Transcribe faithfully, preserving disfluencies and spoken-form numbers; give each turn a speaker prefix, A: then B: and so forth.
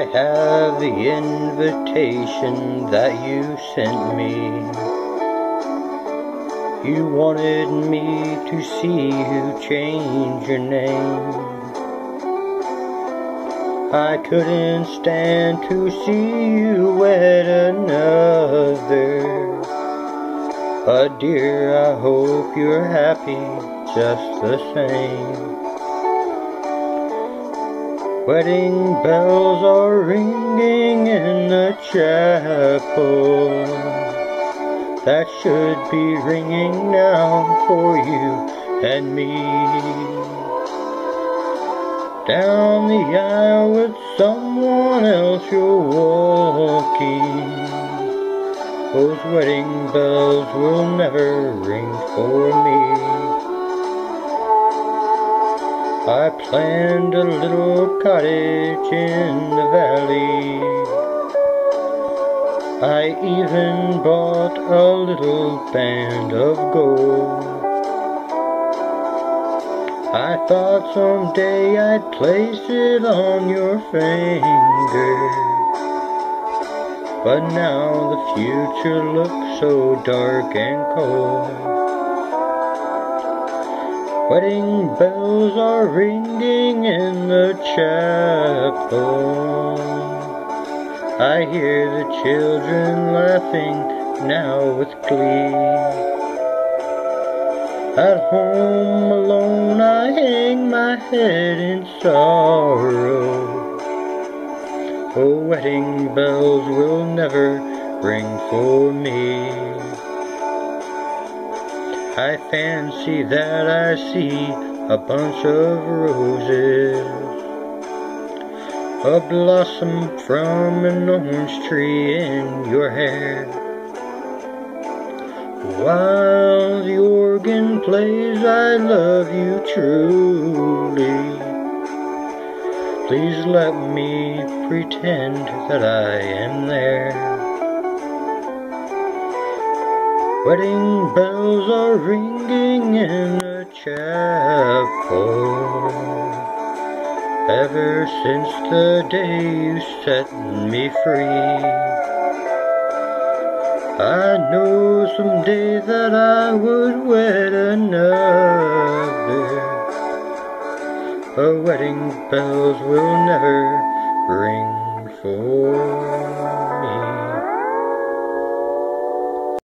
A: have the invitation that you sent me. You wanted me to see you change your name. I couldn't stand to see you wed another. But dear, I hope you're happy just the same. Wedding bells are ringing in the chapel. That should be ringing now for you and me. Down the aisle with someone else you're walking. Those wedding bells will never ring for me. I planned a little cottage in the valley. I even bought a little band of gold. I thought someday I'd place it on your finger, but now the future looks so dark and cold. Wedding bells are ringing in the chapel. I hear the children laughing now with glee. At home alone I hang my head in sorrow. Oh, wedding bells will never ring for me. I fancy that I see a bunch of roses, a blossom from an orange tree in your hair. While the organ plays, I love you truly. Please let me pretend that I am there. Wedding bells are ringing in the chapel. Ever since the day you set me free, I know someday that I would wed another. But wedding bells will never